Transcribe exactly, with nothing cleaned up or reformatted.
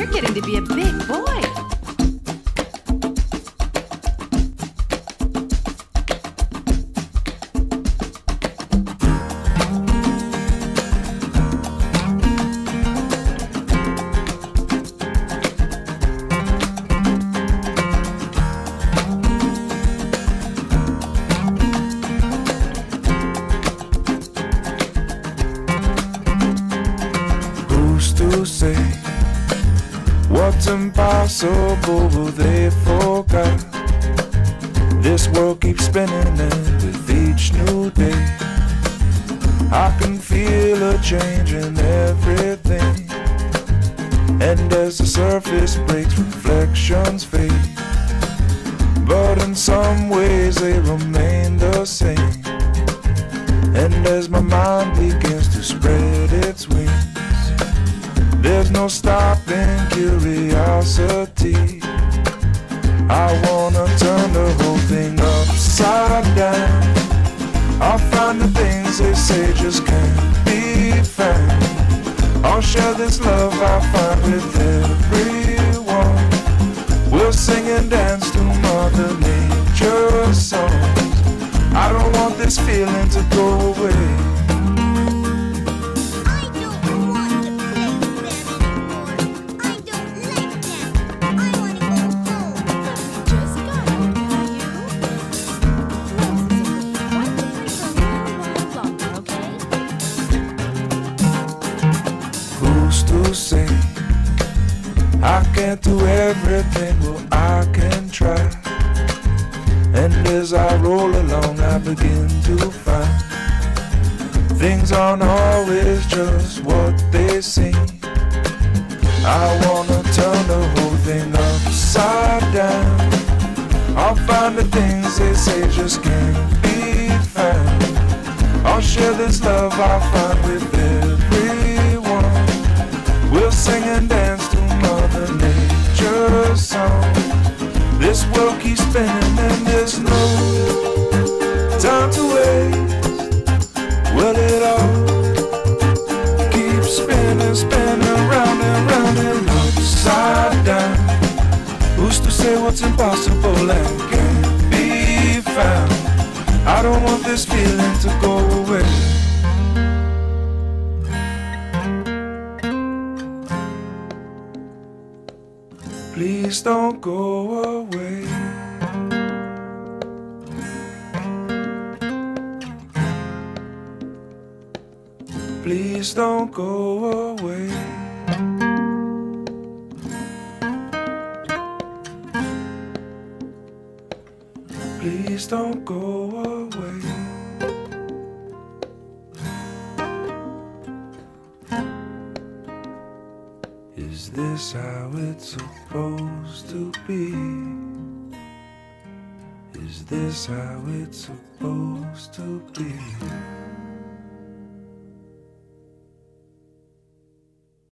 You're getting to be a big boy. To say what's impossible, they forgot. This world keeps spinning, and with each new day I can feel a change in everything. And as the surface breaks, reflections fade, but in some ways they remain the same. And as my mind begins to spread its wings, there's no stopping curiosity. I wanna turn the whole thing upside down. I'll find the things they say just can't be found. I'll share this love I find with everyone. We'll sing and dance to Mother Nature's songs. I don't want this feeling to go away. To say I can't do everything, well I can try. And as I roll along I begin to find things aren't always just what they seem. I wanna turn the whole thing upside down. I'll find the things they say just can't be found. I'll share this love I find with everyone. We'll sing and dance to Mother Nature's song. This world keeps spinning and there's no time to waste. Well, it all keeps spinning, spinning round and round and upside down. Who's to say what's impossible and can't be found? I don't want this feeling to go away. Please don't go away. Please don't go away. Please don't go away. Is this how it's supposed to be? Is this how it's supposed to be?